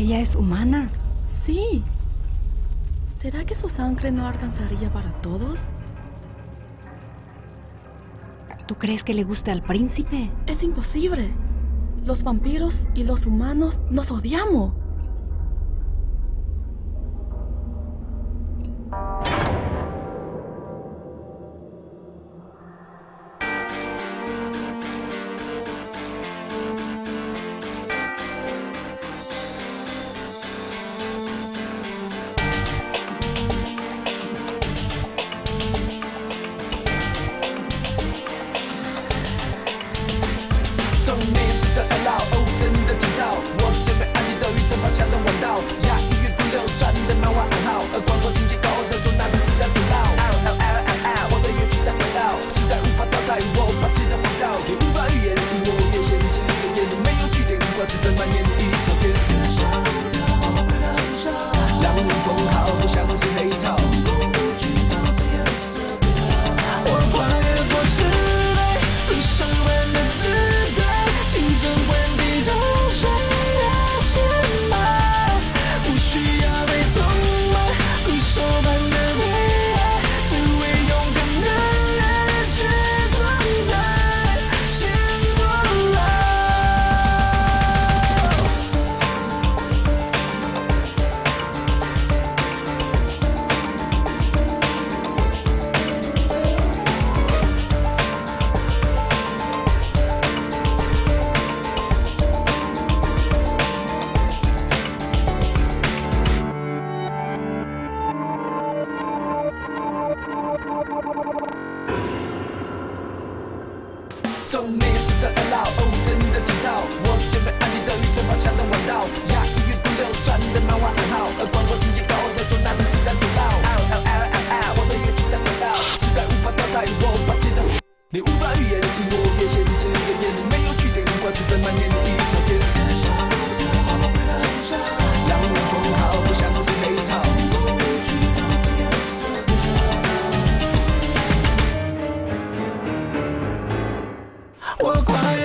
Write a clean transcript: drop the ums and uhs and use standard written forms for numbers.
Ella es humana. Sí. ¿Será que su sangre no alcanzaría para todos? ¿Tú crees que le guste al príncipe? Es imposible. Los vampiros y los humanos nos odiamos. 从你是这二老哦，真的挺早。我姐妹安迪都与正方向的弯道，亚音乐不流传的漫画暗号，而广播情节高的做那的时代不老。我的乐曲在回绕，时代无法淘汰我霸气的怀抱，也无法预言，因我越限制越严，没有据点，挂齿的蔓延一朝天。让迎风号不像是黑潮。我跨越过时代，路上万的姿态。竞争关机中生涯显摆，不需要被崇拜，如手般的未来，只为勇敢的人去存在。醒过来。从你是这二老哦，真的挺早。我姐妹安迪都与正方向的弯道，亚音乐不流传的漫画暗号，而广播情节高的做那的时代不老。我的乐曲在回绕，时代无法淘汰我霸气的，你无法预言，因我越限制越严，没有据点，挂齿的蔓延一朝天。让迎风号不像是黑潮。我跨越